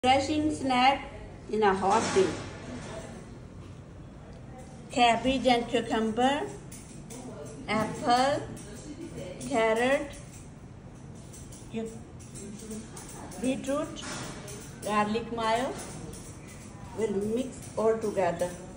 Refreshing snack in a hot day. Cabbage and cucumber, apple, carrot, beetroot, garlic mayo will mix all together.